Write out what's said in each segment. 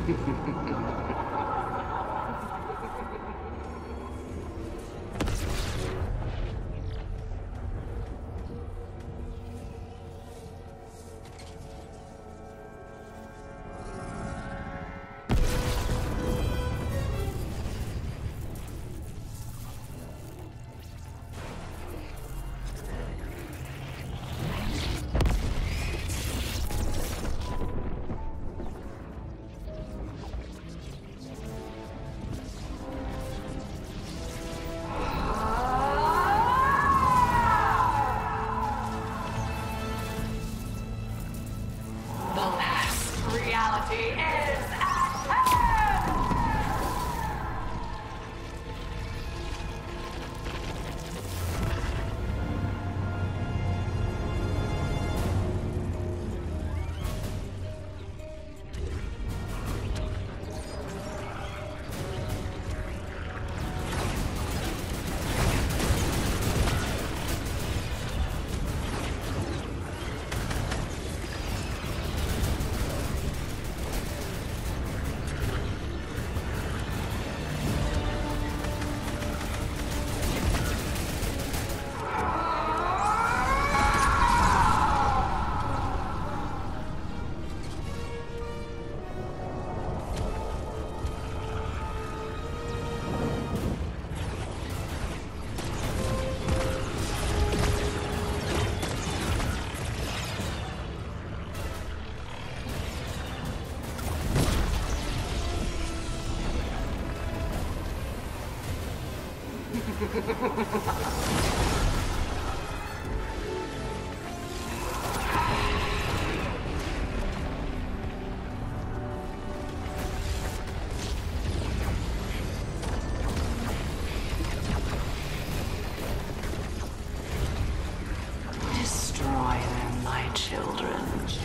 Destroy them, my children.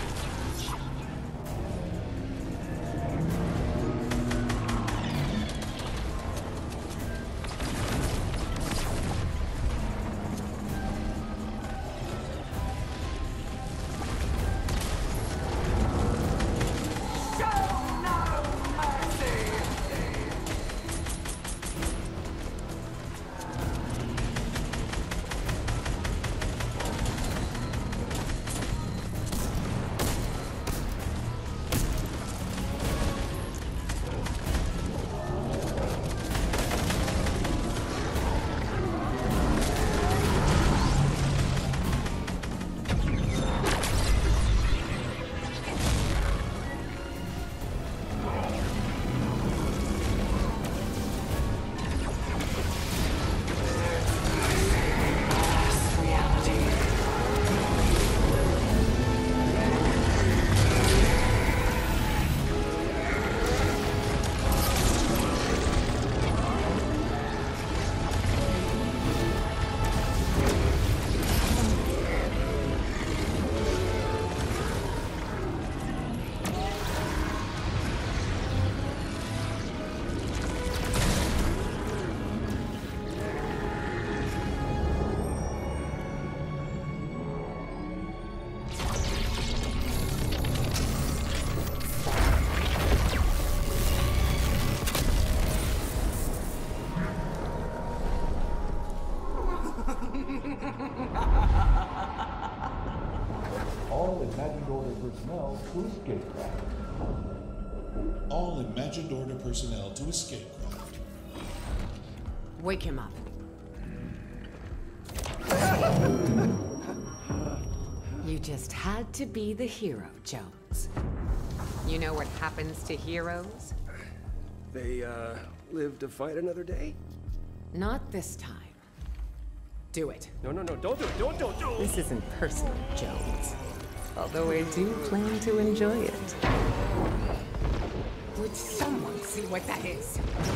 All Imagined Order personnel to escape craft. All Imagined Order personnel to escape craft. Wake him up. You just had to be the hero, Jones. You know what happens to heroes? They, live to fight another day? Not this time. Do it. No, don't do it, don't. This isn't personal, Jones. Although I do plan to enjoy it. Would someone see what that is?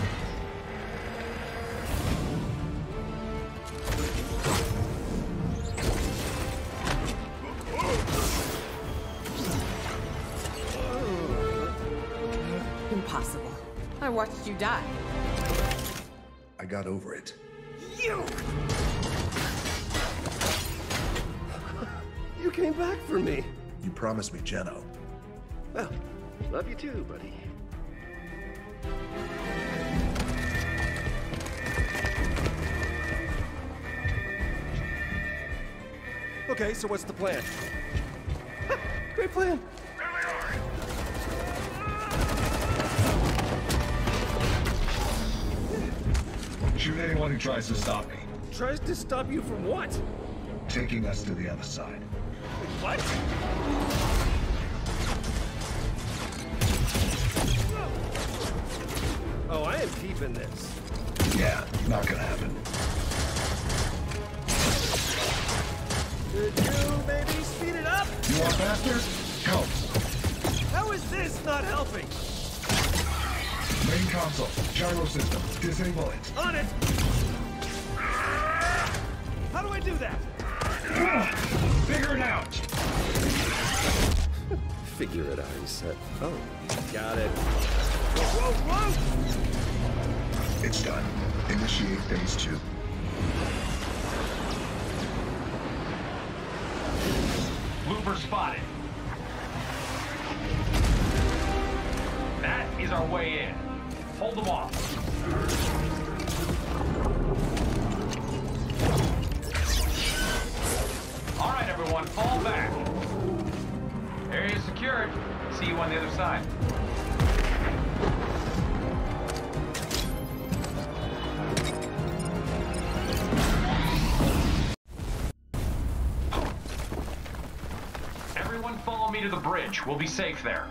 Impossible. I watched you die. I got over it. You came back for me. You promised me Jeno. Well, love you too, buddy. Okay, so what's the plan? Great plan. Shoot anyone who tries to stop me. Tries to stop you from what? Taking us to the other side. What? Oh, I am deep in this. Yeah, not gonna happen. Could you maybe speed it up? You want faster? Help. How is this not helping? Main console. Gyro system. Disable it. On it! How do I do that? Figure it out! Figure it out, he said. Oh, got it. Whoa, whoa, whoa! It's done. Initiate phase 2. Looper spotted. That is our way in. Hold them off. All right, everyone, fall back. Area secured. See you on the other side. Everyone follow me to the bridge. We'll be safe there.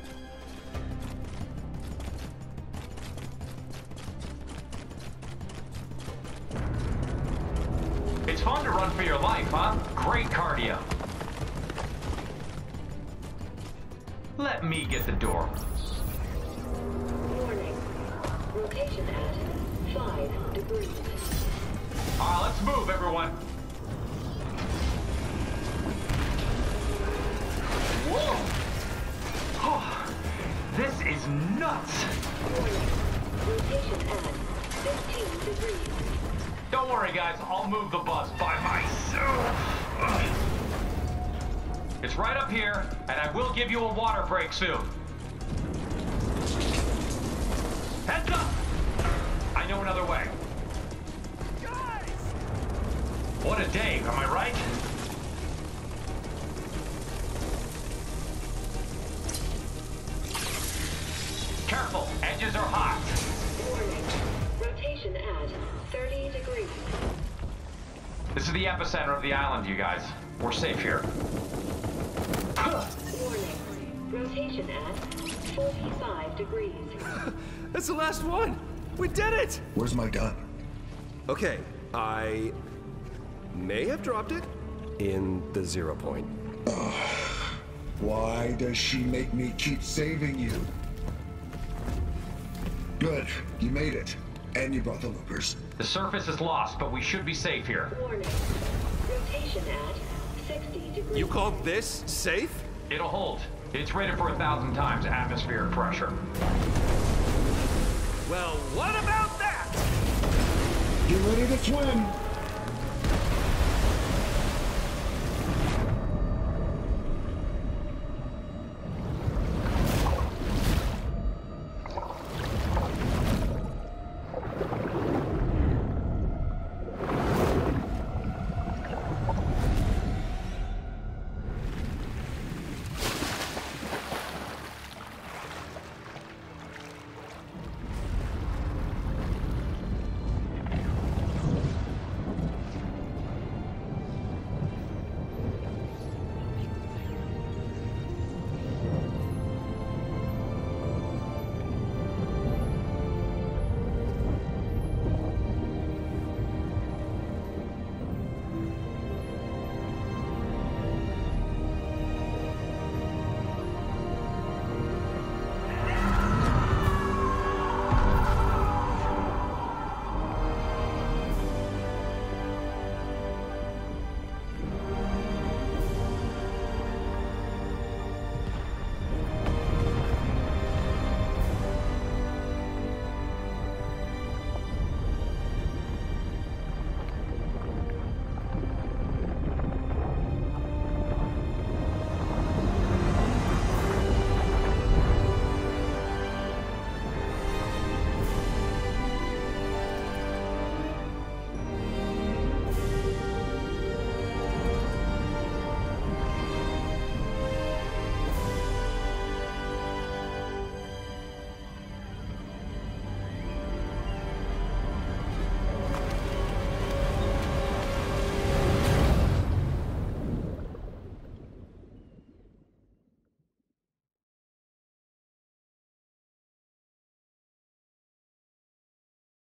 It's fun to run for your life, huh? Great cardio. Let me get the door. Warning. Rotation at 5 degrees. All right, let's move, everyone. Whoa! Oh, this is nuts. Warning. Rotation at 15 degrees. Don't worry, guys. I'll move the bus by myself. It's right up here, and I will give you a water break soon. Heads up! I know another way. Guys! What a day, am I right? Careful, edges are hot. Warning. Rotation at 30 degrees. This is the epicenter of the island, you guys. We're safe here. Warning. Rotation at 45 degrees. That's the last one! We did it! Where's my gun? Okay, I may have dropped it in the 0 point. Why does she make me keep saving you? Good, you made it. And you brought the loopers. The surface is lost, but we should be safe here. Warning. Rotation at 60 degrees. You call this safe? It'll hold. It's rated for 1,000 times atmospheric pressure. Well, what about that? Get ready to swim!